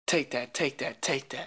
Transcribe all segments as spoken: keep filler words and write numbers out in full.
Take that, take that, take that.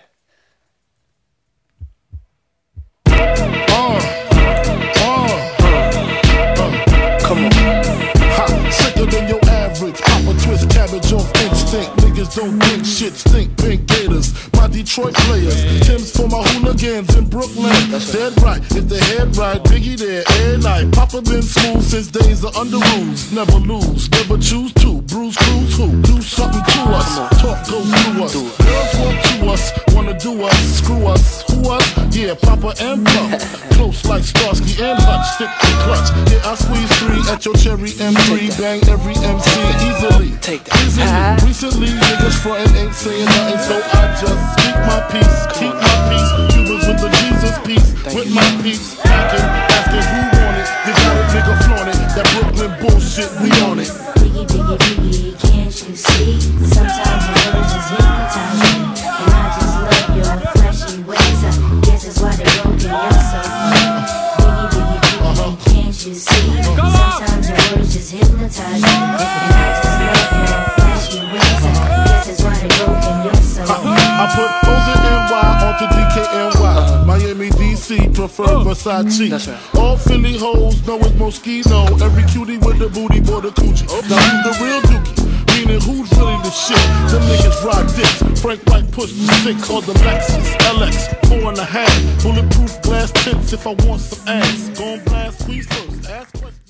Uh, uh, uh, Come on. ha, sicker than your average. Papa twist cabbage off instinct. Niggas don't think shit stink. Pink Gators, my Detroit players. Tim's for my hooligans in Brooklyn. Dead right, if the head right, Biggie there, every night. Papa been smooth since days of under rules. Never lose, never choose to. Bruise, cruise, who? Do something to us. Talk, go through us. Girls want to us, wanna do us, screw us. Who us? Yeah, Papa and Pump. Close like Starsky and Hutch, stick to clutch. Yeah, I squeeze three at your cherry M three. Bang every M C easily. Take that. Easily. Ah. Recently, niggas frontin' ain't saying nothing, so I just speak my peace, keep my peace. Cubans with the Jesus peace, with my peace. Packing, asking who want it. They got it, nigga flaunt it. That Brooklyn bullshit, we on it. Biggie, biggie, biggie, can't you see? Sometimes the words just hypnotize me, and I just love your flashy ways. I guess that's why they're broken, you're so funny. Biggie, biggie, biggie, can't you see? Sometimes the words just hypnotize me, and I just love your flashy ways. I guess that's why they're broken, you're so funny. I put O's and N Y onto D K N Y. Miami, D C, prefer Versace. That's right. All Philly hoes know it's Moschino. Every cutie with the booty, boy, the coochie. Now who's the real dookie? Meaning who's really the shit? Them niggas ride dicks. Frank White pushed the six or the Lexus L X, four and a half. Bulletproof glass tips if I want some ass. Gon' blast squeeze first. Ask questions.